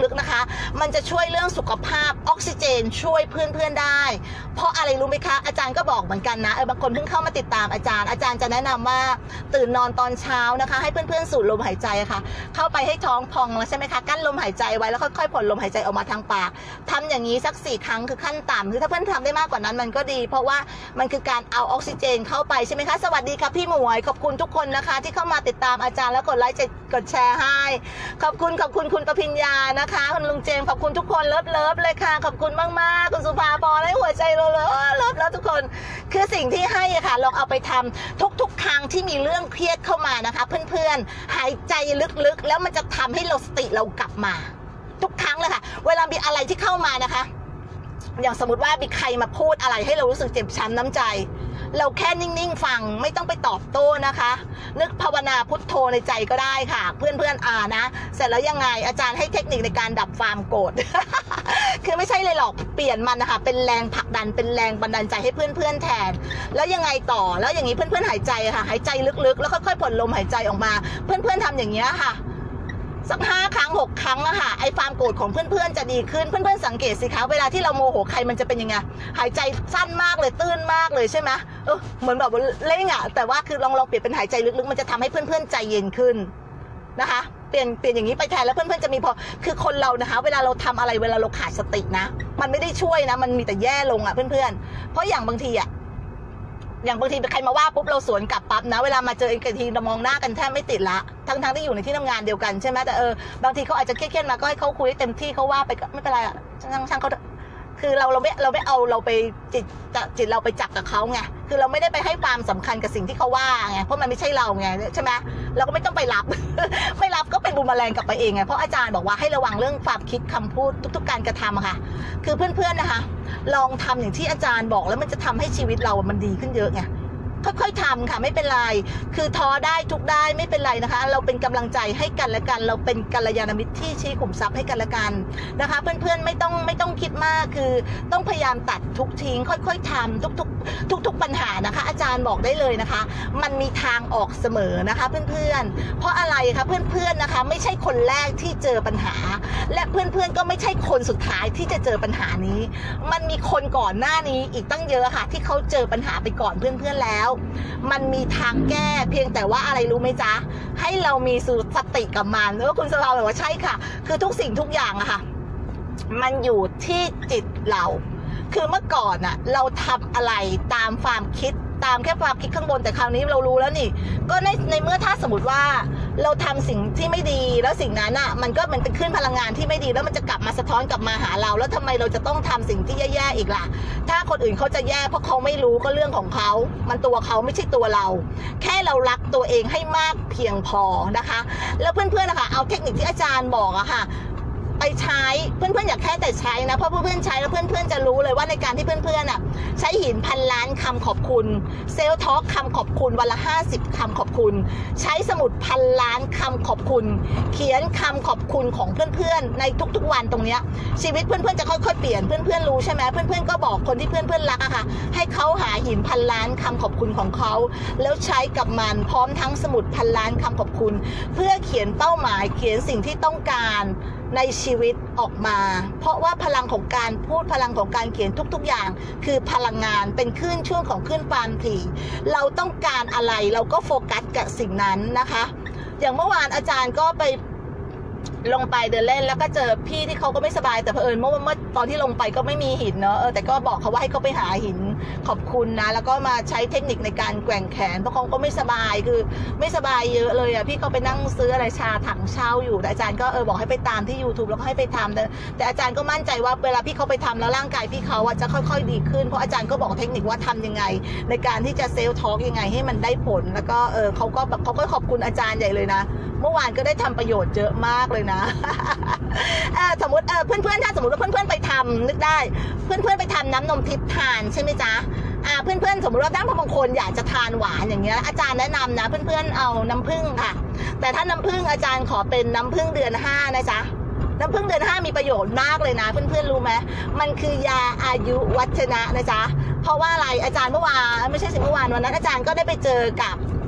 กๆนะคะมันจะช่วยเรื่องสุขภาพออกซิเจนช่วยเพื่อนๆได้เพราะอะไรรู้ไหมคะอาจารย์ก็บอกเหมือนกันนะเออบางคนเพิ่งเข้ามาติดตามอาจารย์อาจารย์จะแนะนำว่าตื่นนอนตอนเช้านะคะให้เพื่อนๆสูดลมหายใจค่ะเข้าไปให้ท้องพองแล้วใช่ไหมคะกั้นลมหายใจไว้แล้วค่อยๆผ่อนลมหายใจออกมาทางปากทำอย่างนี้สักสี่ครั้งคือขั้นต่ำคือถ้าเพื่อนทำได้มากกว่านั้นมันก็ดีเพราะว่ามันคือการเอาออกซิเจนเข้าไปใช่ไหมคะสวัสดีค่ะพี่หมวยขอบคุณทุกคนนะคะที่เข้ามาติดตามอาจารย์แล้วกดไลค์กดแชร์ให้ขอบคุณขอบคุณคุณประพิญญานะคะคุณลุงเจมขอบคุณทุกคนเลิฟเลิฟเลยค่ะขอบคุณมากๆคุณสุภาพรให้หัวใจเลิฟเลิฟเลิฟแล้วทุกคนคือสิ่งที่ให้อะค่ะลองเอาไปทำทุกๆครั้งที่มีเรื่องเครียดเข้ามานะคะเพื่อนๆหายใจลึกๆแล้วมันจะทำให้เราสติเรากลับมาทุกครั้งเลยค่ะเวลามีอะไรที่เข้ามานะคะอย่างสมมติว่ามีใครมาพูดอะไรให้เรารู้สึกเจ็บช้ำน้ำใจเราแค่นิ่งๆฟังไม่ต้องไปตอบโต้นะคะนึกภาวนาพุทโธในใจก็ได้ค่ะเพื่อนๆอ่านะเสร็จแล้วยังไงอาจารย์ให้เทคนิคในการดับความโกรธ คือไม่ใช่เลยหรอกเปลี่ยนมันนะคะเป็นแรงผลักดันเป็นแรงบันดาลใจให้เพื่อนๆแทนแล้วยังไงต่อแล้วอย่างนี้เพื่อนๆหายใจค่ะหายใจลึกๆแล้วค่อยๆผ่อนลมหายใจออกมาเพื่อนๆทำอย่างนี้ค่ะสักห้าครั้งหกครั้งอะค่ะไอ้ความโกรธของเพื่อนๆจะดีขึ้นเพื่อนๆสังเกตสิคะเวลาที่เราโมโหใครมันจะเป็นยังไงหายใจสั้นมากเลยตื้นมากเลยใช่ไหมเออเหมือนแบบเร่งอะแต่ว่าคือลองลองเปลี่ยนเป็นหายใจลึกๆมันจะทำให้เพื่อนๆใจเย็นขึ้นนะคะเปลี่ยนเปลี่ยนอย่างนี้ไปแทนแล้วเพื่อนๆจะมีพอคือคนเรานะคะเวลาเราทำอะไรเวลาเราขาดสตินะมันไม่ได้ช่วยนะมันมีแต่แย่ลงอะเพื่อนๆเพราะอย่างบางทีอะอย่างบางทีใครมาว่าปุ๊บเราสวนกลับปั๊บนะเวลามาเจอกันทีเรามองหน้ากันแทบไม่ติดละทั้งๆที่อยู่ในที่ทำงานเดียวกันใช่ไหมแต่เออบางทีเขาอาจจะเครียดๆมาก็ให้เขาคุยเต็มที่เขาว่าไปก็ไม่เป็นไรอ่ะช่างช่างเขาคือเราเราไม่เราไม่เอาเราไปจิตจิตเราไปจับกับเขาไงคือเราไม่ได้ไปให้ความสำคัญกับสิ่งที่เขาว่าไงเพราะมันไม่ใช่เราไงใช่ไหมเราก็ไม่ต้องไปรับ ไม่รับก็เป็นบูมแมลงกลับไปเองไงเพราะอาจารย์บอกว่าให้ระวังเรื่องความคิดคำพูดทุกๆการกระทำค่ะคือเพื่อนๆนะคะลองทำอย่างที่อาจารย์บอกแล้วมันจะทำให้ชีวิตเรามันดีขึ้นเยอะไงค่อยๆทำค่ะไม่เป็นไรคือท้อได้ทุกได้ไม่เป็นไรนะคะเราเป็นกำลังใจให้กันและกันเราเป็นกัลยาณมิตรที่ชี้ขุมทรัพย์ให้กันและกันนะคะเพื่อนๆไม่ต้องไม่ต้องคิดมากคือต้องพยายามตัดทุกทิ้งค่อยๆทำทุกๆทุกๆปัญหานะคะอาจารย์บอกได้เลยนะคะมันมีทางออกเสมอนะคะเพื่อนๆเพราะอะไรคะเพื่อนๆนะคะไม่ใช่คนแรกที่เจอปัญหาและเพื่อนๆก็ไม่ใช่คนสุดท้ายที่จะเจอปัญหานี้มันมีคนก่อนหน้านี้อีกตั้งเยอะค่ะที่เขาเจอปัญหาไปก่อนเพื่อนๆแล้วมันมีทางแก้เพียงแต่ว่าอะไรรู้ไหมจ๊ะให้เรามีสติกับมันแล้วคุณสภาบอกว่าใช่ค่ะคือทุกสิ่งทุกอย่างอะค่ะมันอยู่ที่จิตเราคือเมื่อก่อนอะเราทำอะไรตามความคิดตามแค่ความคิดข้างบนแต่คราวนี้เรารู้แล้วนี่ก็ในในเมื่อถ้าสมมติว่าเราทำสิ่งที่ไม่ดีแล้วสิ่งนั้นอ่ะมันก็มันเป็นขึ้นพลังงานที่ไม่ดีแล้วมันจะกลับมาสะท้อนกลับมาหาเราแล้วทำไมเราจะต้องทำสิ่งที่แย่ๆอีกล่ะถ้าคนอื่นเขาจะแย่เพราะเขาไม่รู้ก็เรื่องของเขามันตัวเขาไม่ใช่ตัวเราแค่เรารักตัวเองให้มากเพียงพอนะคะแล้วเพื่อนๆนะคะเอาเทคนิคที่อาจารย์บอกอะค่ะไปใช้เพื่อนๆอยากแค่แต่ใช้นะเพราะเพื่อนๆใช้แล้วเพื่อนๆจะรู้เลยว่าในการที่เพื่อนๆอ่ะใช้หินพันล้านคำขอบคุณเซลล์ทอล์กคำขอบคุณวันละห้าสิบคำขอบคุณใช้สมุดพันล้านคำขอบคุณเขียนคำขอบคุณของเพื่อนๆในทุกๆวันตรงนี้ชีวิตเพื่อนๆจะค่อยๆเปลี่ยนเพื่อนๆรู้ใช่ไหมเพื่อนๆก็บอกคนที่เพื่อนๆรักอะค่ะให้เขาหาหินพันล้านคำขอบคุณของเขาแล้วใช้กับมันพร้อมทั้งสมุดพันล้านคำขอบคุณเพื่อเขียนเป้าหมายเขียนสิ่งที่ต้องการในชีวิตออกมาเพราะว่าพลังของการพูดพลังของการเขียนทุกๆอย่างคือพลังงานเป็นคลื่นช่วงของคลื่นความถี่เราต้องการอะไรเราก็โฟกัสกับสิ่งนั้นนะคะอย่างเมื่อวานอาจารย์ก็ไปลงไปเดินเล่นแล้วก็เจอพี่ที่เขาก็ไม่สบายแต่เผอิญเมื่อเมื่อตอนที่ลงไปก็ไม่มีหินเนาะเออแต่ก็บอกเขาว่าให้เขาไปหาหินขอบคุณนะแล้วก็มาใช้เทคนิคในการแกว่งแขนเพราะเขาก็ไม่สบายคือไม่สบายเยอะเลยอ่ะพี่เขาไปนั่งซื้ออะไรชาถังเช่าอยู่แต่อาจารย์ก็เออบอกให้ไปตามที่ ยูทูบ แล้วก็ให้ไปทำแต่แต่อาจารย์ก็มั่นใจว่าเวลาพี่เขาไปทำแล้วร่างกายพี่เขาจะค่อยๆดีขึ้นเพราะอาจารย์ก็บอกเทคนิคว่าทำยังไงในการที่จะเซลล์ทอล์กยังไงให้มันได้ผลแล้วก็เออเขาก็แบบเขาก็ขอบคุณอาจารย์ใหญ่เลยนะเมื่อวานก็ได้ทำประโยชน์เยอะมากเลยนะ สมมติเพื่อนๆถ้าสมมติว่าเพื่อนๆไปทำนึกได้เพื่อนๆไปทำน้ำนมทิพย์ทานใช่ไหมจ๊ะเพื่อนๆสมมติว่าถ้าบางคนอยากจะทานหวานอย่างเงี้ยอาจารย์แนะนำนะเพื่อนๆเอาน้ำผึ้งค่ะแต่ถ้าน้ำผึ้งอาจารย์ขอเป็นน้ำผึ้งเดือนห้านะจ๊ะน้ำผึ้งเดือนห้ามีประโยชน์มากเลยนะเพื่อนๆรู้ไหมมันคือยาอายุวัฒนะนะจ๊ะเพราะว่าอะไรอาจารย์เมื่อวานไม่ใช่สิเมื่อวานวันนั้นอาจารย์ก็ได้ไปเจอกับ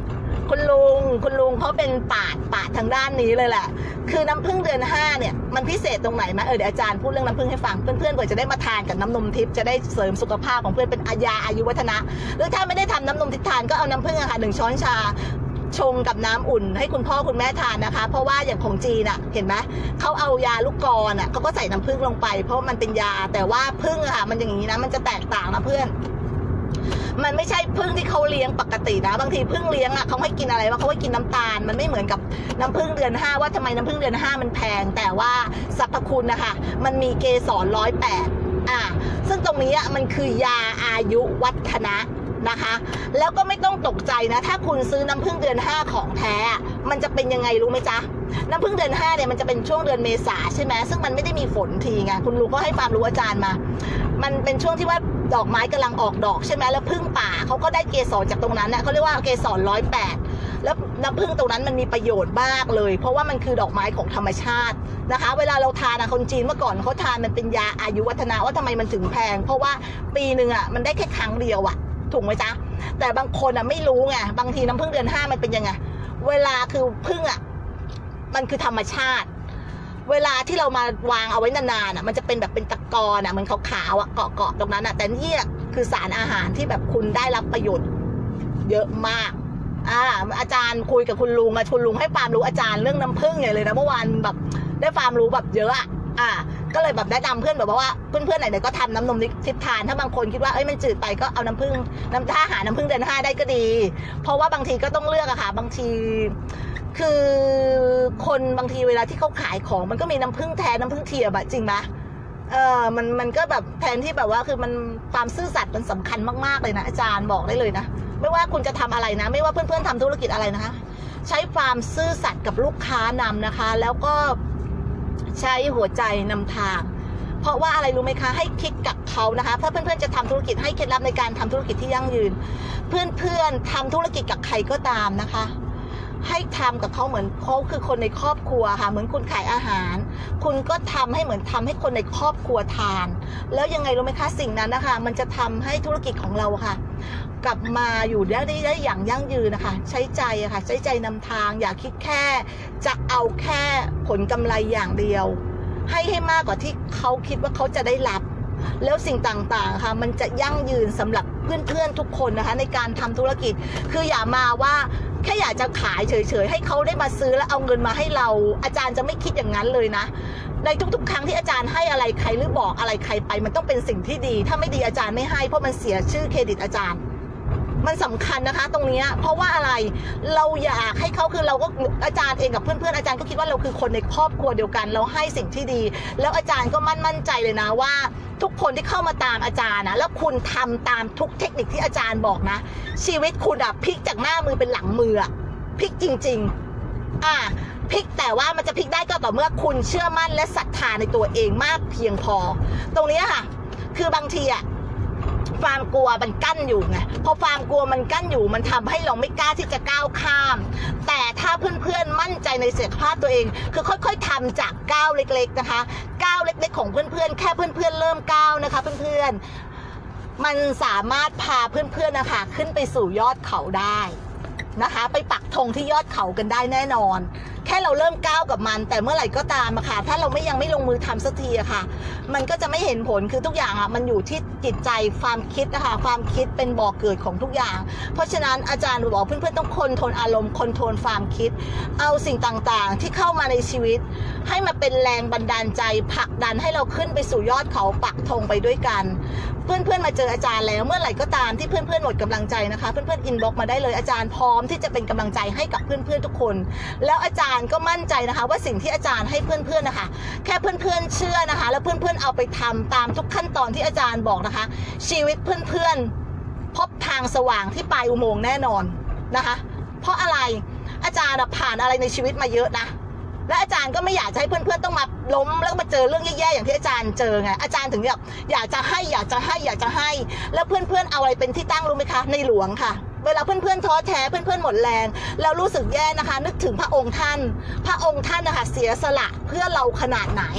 คุณลุงคุณลุงเขาเป็นปาดปาดทางด้านนี้เลยแหละคือน้ำผึ้งเดือนห้าเนี่ยมันพิเศษตรงไหนไหมเออเดี๋ยวอาจารย์พูดเรื่องน้ำผึ้งให้ฟังเพื่อนๆเผื่อจะได้มาทานกับน้ำนมทิพย์จะได้เสริมสุขภาพของเพื่อนเป็นยาอายุวัฒนะหรือถ้าไม่ได้ทำน้ำนมทิพย์ทานก็เอาน้ำผึ้งอะค่ะหนึ่งช้อนชาชงกับน้ำอุ่นให้คุณพ่อคุณแม่ทานนะคะเพราะว่าอย่างของจีนอ่ะเห็นไหมเขาเอายาลูกกรอ่ะเขาก็ใส่น้ำผึ้งลงไปเพราะมันเป็นยาแต่ว่าผึ้งอะค่ะมันอย่างนี้นะมันจะแตกต่างนะเพื่อนมันไม่ใช่ผึ้งที่เขาเลี้ยงปกตินะบางทีผึ้งเลี้ยงอ่ะเขาให้กินอะไรว่าเขาให้กินน้ำตาลมันไม่เหมือนกับน้ำผึ้งเดือนห้าว่าทำไมน้ำผึ้งเดือนห้ามันแพงแต่ว่าสรรพคุณนะคะมันมีเกสรร้อยแปดอ่าซึ่งตรงนี้อ่ะมันคือยาอายุวัฒนะนะคะแล้วก็ไม่ต้องตกใจนะถ้าคุณซื้อน้ำผึ้งเดือนห้าของแท้มันจะเป็นยังไงรู้ไหมจ๊ะน้ำผึ้งเดือนห้าเนี่ยมันจะเป็นช่วงเดือนเมษาใช่ไหมซึ่งมันไม่ได้มีฝนทีไงคุณลุงก็ให้ความรู้อาจารย์มามันเป็นช่วงที่ว่าดอกไม้กำลังออกดอกใช่ไหมแล้วผึ้งป่าเขาก็ได้เกสรจากตรงนั้นนะเขาเรียกว่าเกสรร้อยแปดแล้วน้ำผึ้งตรงนั้นมันมีประโยชน์มากเลยเพราะว่ามันคือดอกไม้ของธรรมชาตินะคะเวลาเราทานนะคนจีนเมื่อก่อนเขาทานมันเป็นยาอายุวัฒนะว่าทำไมมันถึงแพงเพราะว่าปีหนึ่งอ่ะมันได้แค่ครั้งเดียวอ่ะถูกไหมจ๊ะแต่บางคนอ่ะไม่รู้ไงบางทีน้ำผึ้งเดือนห้ามันเป็นยังไงเวลาคือผึ้งอ่ะมันคือธรรมชาติเวลาที่เรามาวางเอาไว้นานๆอ่ะมันจะเป็นแบบเป็นตะกอนอ่ะมันขาวๆอ่ะเกาะๆตรงนั้นอ่ะแต่นี่คือสารอาหารที่แบบคุณได้รับประโยชน์เยอะมากอ่าอาจารย์คุยกับคุณลุงอ่ะคุณลุงให้ความรู้อาจารย์เรื่องน้ำผึ้งใหญ่เลยนะเมื่อวานแบบได้ความรู้แบบเยอะอ่ะอ่าก็เลยแบบแนะนำเพื่อนแบบว่าเพื่อนๆไหนๆก็ทำน้ำนมทิพย์ทานถ้าบางคนคิดว่าเอ้ยมันจืดไปก็เอาน้ำผึ้งน้ำถ้าหาน้ำผึ้งเดือนห้าได้ก็ดีเพราะว่าบางทีก็ต้องเลือกอะค่ะบางทีคือคนบางทีเวลาที่เขาขายของมันก็มีน้ำผึ้งแท้น้ำผึ้งเทียมอะจริงไหมเออมันมันก็แบบแทนที่แบบว่าคือมันความซื่อสัตย์มันสำคัญมากๆเลยนะอาจารย์บอกได้เลยนะไม่ว่าคุณจะทำอะไรนะไม่ว่าเพื่อนๆทำธุรกิจอะไรนะคะใช้ความซื่อสัตย์กับลูกค้านำนะคะแล้วก็ใช้หัวใจนำทางเพราะว่าอะไรรู้ไหมคะให้คิดกับเขานะคะถ้าเพื่อนๆจะทำธุรกิจให้เคล็ดลับในการทำธุรกิจที่ยั่งยืนเพื่อนๆทำธุรกิจกับใครก็ตามนะคะให้ทำกับเขาเหมือนเขาคือคนในครอบครัวค่ะเหมือนคุณขายอาหารคุณก็ทำให้เหมือนทำให้คนในครอบครัวทานแล้วยังไงรู้ไหมคะสิ่งนั้นนะคะมันจะทำให้ธุรกิจของเราค่ะกลับมาอยู่ได้ได้อย่างยั่งยืนนะคะใช้ใจอะค่ะใช้ใจนำทางอย่าคิดแค่จะเอาแค่ผลกำไรอย่างเดียวให้ให้มากกว่าที่เขาคิดว่าเขาจะได้รับแล้วสิ่งต่างๆค่ะมันจะยั่งยืนสำหรับเพื่อนๆทุกคนนะคะในการทำธุรกิจคืออย่ามาว่าแค่อยากจะขายเฉยๆให้เขาได้มาซื้อแล้วเอาเงินมาให้เราอาจารย์จะไม่คิดอย่างนั้นเลยนะในทุกๆครั้งที่อาจารย์ให้อะไรใครหรือบอกอะไรใครไปมันต้องเป็นสิ่งที่ดีถ้าไม่ดีอาจารย์ไม่ให้เพราะมันเสียชื่อเครดิตอาจารย์มันสำคัญนะคะตรงนี้เพราะว่าอะไรเราอยากให้เขาคือเราก็อาจารย์เองกับเพื่อนๆอาจารย์ก็คิดว่าเราคือคนในครอบครัวเดียวกันเราให้สิ่งที่ดีแล้วอาจารย์ก็มั่นมั่นใจเลยนะว่าทุกคนที่เข้ามาตามอาจารย์นะแล้วคุณทำตามทุกเทคนิคที่อาจารย์บอกนะชีวิตคุณอะพลิกจากหน้ามือเป็นหลังมืออะพลิกจริงๆอ่าพลิกแต่ว่ามันจะพลิกได้ก็ต่อเมื่อคุณเชื่อมั่นและศรัทธาในตัวเองมากเพียงพอตรงนี้ค่ะคือบางทีอะความกลัวมันกั้นอยู่ไงพอความกลัวมันกั้นอยู่มันทำให้เราไม่กล้าที่จะก้าวข้ามแต่ถ้าเพื่อนๆมั่นใจในศักยภาพตัวเองคือค่อยๆทำจากก้าวเล็กๆนะคะก้าวเล็กๆของเพื่อนๆแค่เพื่อนๆเริ่มก้าวนะคะเพื่อนๆมันสามารถพาเพื่อนๆนะคะขึ้นไปสู่ยอดเขาได้นะคะไปปักธงที่ยอดเขากันได้แน่นอนแค่เราเริ่มก้าวกับมันแต่เมื่อไหร่ก็ตามอะค่ะถ้าเราไม่ยังไม่ลงมือทำสักทีอะค่ะมันก็จะไม่เห็นผลคือทุกอย่างอะมันอยู่ที่จิตใจความคิดนะคะความคิดเป็นบ่อกเกิดของทุกอย่างเพราะฉะนั้นอาจารย์บอกเพื่อนๆต้องคอนโทรลอารมณ์คอนโทรลความคิดเอาสิ่งต่างๆที่เข้ามาในชีวิตให้มาเป็นแรงบันดาลใจผลักดันให้เราขึ้นไปสู่ยอดเขาปักธงไปด้วยกันเพื่อนๆมาเจออาจารย์แล้วเมื่อไหร่ก็ตามที่เพื่อนๆหมดกำลังใจนะคะเพื่อนๆอินบ็อกซ์มาได้เลยอาจารย์พร้อมที่จะเป็นกำลังใจให้กับเพื่อนๆทุกคนแล้วอาจารย์ก็มั่นใจนะคะว่าสิ่งที่อาจารย์ให้เพื่อนๆนะคะแค่เพื่อนๆเชื่อนะคะแล้วเพื่อนๆเอาไปทำตามทุกขั้นตอนที่อาจารย์บอกนะคะชีวิตเพื่อนๆพบทางสว่างที่ปลายอุโมงค์แน่นอนนะคะเพราะอะไรอาจารย์ผ่านอะไรในชีวิตมาเยอะนะและอาจารย์ก็ไม่อยากจะให้เพื่อนๆต้องมาล้มแล้วมาเจอเรื่องแย่ๆอย่างที่อาจารย์เจอไงอาจารย์ถึงอยากอยากจะให้อยากจะให้อยากจะให้แล้วเพื่อนๆเอาอะไรเป็นที่ตั้งรู้ไหมคะในหลวงค่ะเวลาเพื่อนๆท้อแท้เพื่อนๆหมดแรงแล้วรู้สึกแย่นะคะนึกถึงพระองค์ท่านพระองค์ท่านนะคะเสียสละเพื่อเราขนาดไหน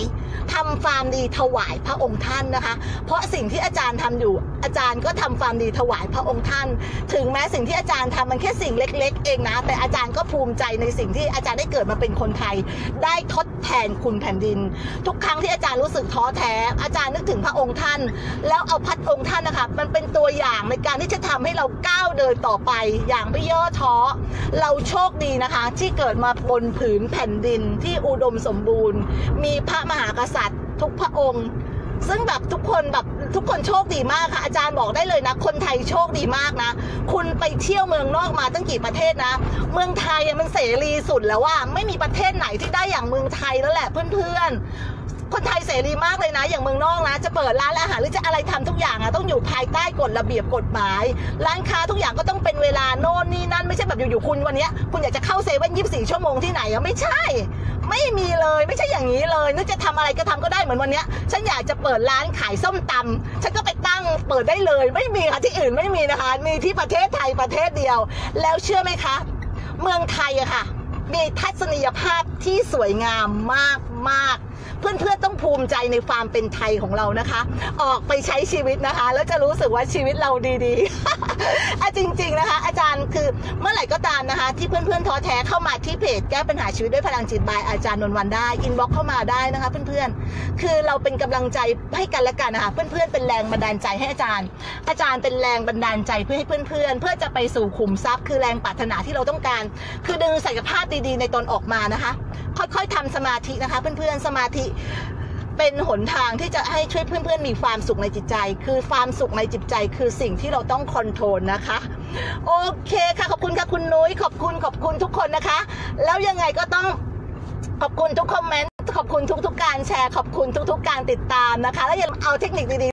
ทำความดีถวายพระองค์ท่านนะคะเพราะสิ่งที่อาจารย์ทำอยู่อาจารย์ก็ทำความดีถวายพระองค์ท่านถึงแม้สิ่งที่อาจารย์ทำมันแค่สิ่งเล็กๆเองนะแต่อาจารย์ก็ภูมิใจในสิ่งที่อาจารย์ได้เกิดมาเป็นคนไทยได้ทดแทนคุณแผ่นดินทุกครั้งที่อาจารย์รู้สึกท้อแท้อาจารย์นึกถึงพระองค์ท่านแล้วเอาพระองค์ท่านนะคะมันเป็นตัวอย่างในการที่จะทำให้เราก้าวเดินต่อไปอย่างไม่ย่อท้อเราโชคดีนะคะที่เกิดมาบนผืนแผ่นดินที่อุดมสมบูรณ์มีพระมหากษัตริย์ทุกพระองค์ซึ่งแบบทุกคนแบบทุกคนโชคดีมากค่ะอาจารย์บอกได้เลยนะคนไทยโชคดีมากนะคุณไปเที่ยวเมืองนอกมาตั้งกี่ประเทศนะเมืองไทยมันเสรีสุดแล้วว่าไม่มีประเทศไหนที่ได้อย่างเมืองไทยแล้วแหละเพื่อนๆคนไทยเสรีมากเลยนะอย่างเมืองนอกนะจะเปิดร้านอาหารหรือจะอะไรทำทุกอย่างอะต้องอยู่ภายใต้กฎระเบียบกฎหมายร้านค้าทุกอย่างก็ต้องเป็นเวลาโน่นนี่นั่นไม่ใช่แบบอยู่ๆคุณวันนี้คุณอยากจะเข้าเซเว่นยี่สิบสี่ชั่วโมงที่ไหนอะไม่ใช่ไม่มีเลยไม่ใช่อย่างนี้เลยนึกจะทำอะไรก็ทำก็ได้เหมือนวันนี้ฉันอยากจะเปิดร้านขายส้มตำฉันก็ไปตั้งเปิดได้เลยไม่มีค่ะที่อื่นไม่มีนะคะมีที่ประเทศไทยประเทศเดียวแล้วเชื่อไหมคะเมืองไทยอะค่ะมีทัศนียภาพที่สวยงามมากมากเพื่อนๆต้องภูมิใจในความเป็นไทยของเรานะคะออกไปใช้ชีวิตนะคะแล้วจะรู้สึกว่าชีวิตเราดีๆอ่ะจริงๆนะคะอาจารย์คือเมื่อไหร่ก็ตามนะคะที่เพื่อนๆท้อแท้เข้ามาที่เพจแก้ปัญหาชีวิตด้วยพลังจิตบายอาจารย์นนท์วันได้อินบ็อกเข้ามาได้นะคะเพื่อนๆคือเราเป็นกำลังใจให้กันและกันนะคะเพื่อนๆเป็นแรงบันดาลใจให้อาจารย์อาจารย์เป็นแรงบันดาลใจเพื่อให้เพื่อนๆเพื่อจะไปสู่ขุมทรัพย์คือแรงปรารถนาที่เราต้องการคือดึงศักยภาพดีๆในตนออกมานะคะค่อยๆทำสมาธินะคะเพื่อนๆสมาธิเป็นหนทางที่จะให้ช่วยเพื่อนๆมีความสุขในจิตใจคือความสุขในจิตใจคือสิ่งที่เราต้องคอนโทรลนะคะโอเคค่ะขอบคุณค่ะคุณนุ้ยขอบคุณขอบคุณทุกคนนะคะแล้วยังไงก็ต้องขอบคุณทุกคอมเมนต์ขอบคุณทุกๆการแชร์ขอบคุณทุกๆการติดตามนะคะแล้วอย่าลืมเอาเทคนิคดีๆ